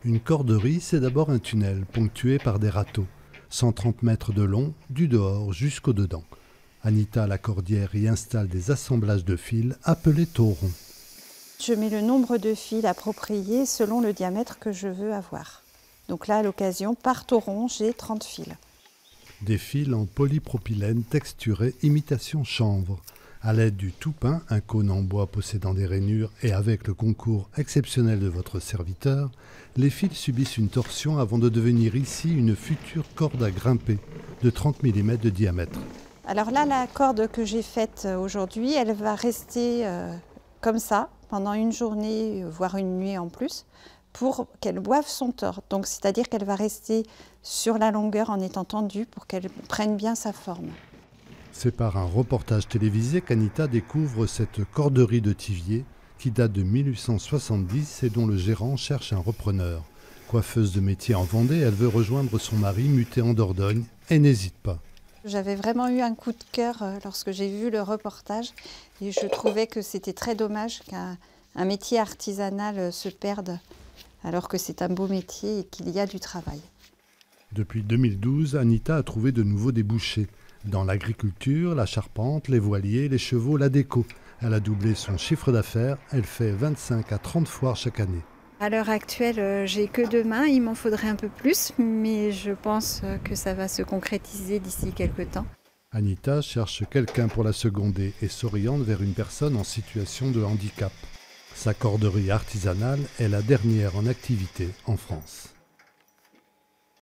Une corderie, c'est d'abord un tunnel ponctué par des râteaux, 130 mètres de long, du dehors jusqu'au dedans. Anita Lacordière y installe des assemblages de fils appelés taurons. Je mets le nombre de fils approprié selon le diamètre que je veux avoir. Donc là, à l'occasion, par tauron, j'ai 30 fils. Des fils en polypropylène texturé imitation chanvre. À l'aide du tout-pain, un cône en bois possédant des rainures et avec le concours exceptionnel de votre serviteur, les fils subissent une torsion avant de devenir ici une future corde à grimper de 30 mm de diamètre. Alors là, la corde que j'ai faite aujourd'hui, elle va rester comme ça pendant une journée, voire une nuit en plus, pour qu'elle boive son tord. Donc c'est-à-dire qu'elle va rester sur la longueur en étant tendue pour qu'elle prenne bien sa forme. C'est par un reportage télévisé qu'Anita découvre cette corderie de Thiviers qui date de 1870 et dont le gérant cherche un repreneur. Coiffeuse de métier en Vendée, elle veut rejoindre son mari muté en Dordogne et n'hésite pas. J'avais vraiment eu un coup de cœur lorsque j'ai vu le reportage et je trouvais que c'était très dommage qu'un métier artisanal se perde alors que c'est un beau métier et qu'il y a du travail. Depuis 2012, Anita a trouvé de nouveaux débouchés. Dans l'agriculture, la charpente, les voiliers, les chevaux, la déco. Elle a doublé son chiffre d'affaires, elle fait 25 à 30 foires chaque année. À l'heure actuelle, j'ai que 2 mains, il m'en faudrait un peu plus, mais je pense que ça va se concrétiser d'ici quelques temps. Anita cherche quelqu'un pour la seconder et s'oriente vers une personne en situation de handicap. Sa corderie artisanale est la dernière en activité en France.